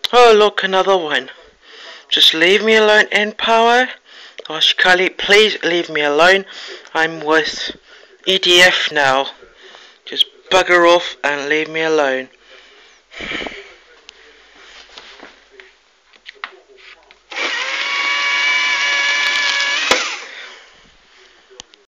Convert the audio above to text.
Oh look, another one. Just leave me alone, npower. Gosh, Cully, please leave me alone. I'm with EDF now. Just bugger off and leave me alone.